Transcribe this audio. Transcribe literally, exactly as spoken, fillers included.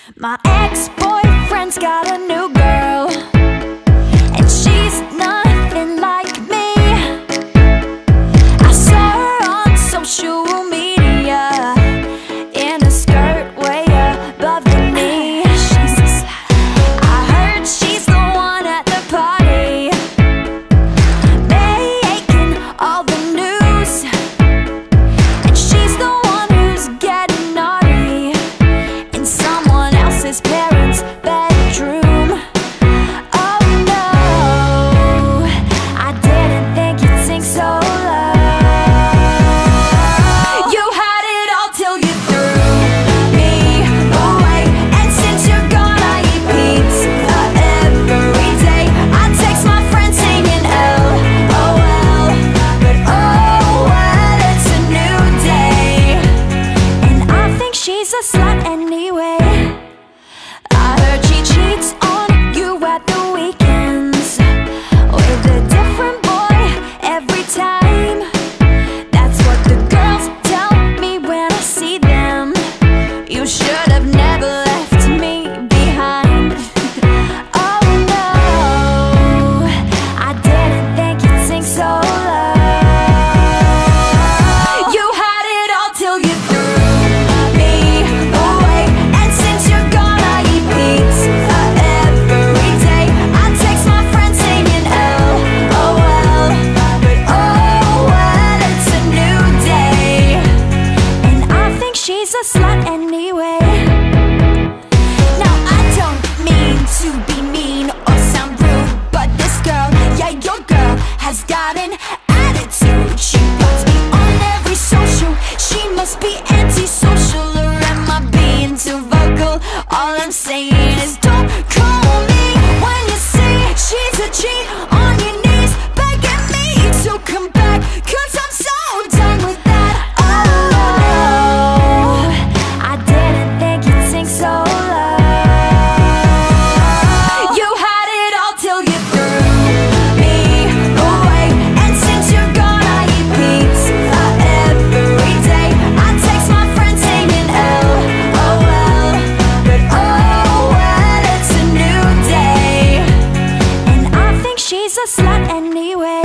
My ex-boyfriend's got a new girl, and she's nothing like me. I saw her on social media in a skirt way above the knee. She's a slut. I heard she's the one at the party, making all the news, and she's the one who's getting naughty in someone else's parents' bedroom. Oh no, I didn't think you'd sink so low. You had it all till you threw me away, and since you're gone I eat pizza every day. I text my friends singing L O L, but oh well, it's a new day, and I think she's a slut anyway. I heard she cheats on you at the weekends with a different boy every time. That's what the girls tell me when I see them. You should have never left me behind. Oh no, I didn't think you'd sink so low. You had it all till you threw me away, and since you're gone I eat pizza every day. I text my friends singing L O L, but oh well, it's a new day, and I think she's a slut anyway. Now I don't mean to be mean or sound rude, but this girl, yeah, your girl, has got an attitude. She blogs me on every social. She must be antisocial, or am I being too vocal? All I'm saying is don't call me when you see she's a cheat, on your knees begging me to come back, cause I'm so done with that. Oh no, I didn't think you'd sink so low. You had it all till you threw me away, and since you're gone I eat pizza every day. I text my friends singing L O L, but oh well, it's a new day, and I think she's a slut anyway.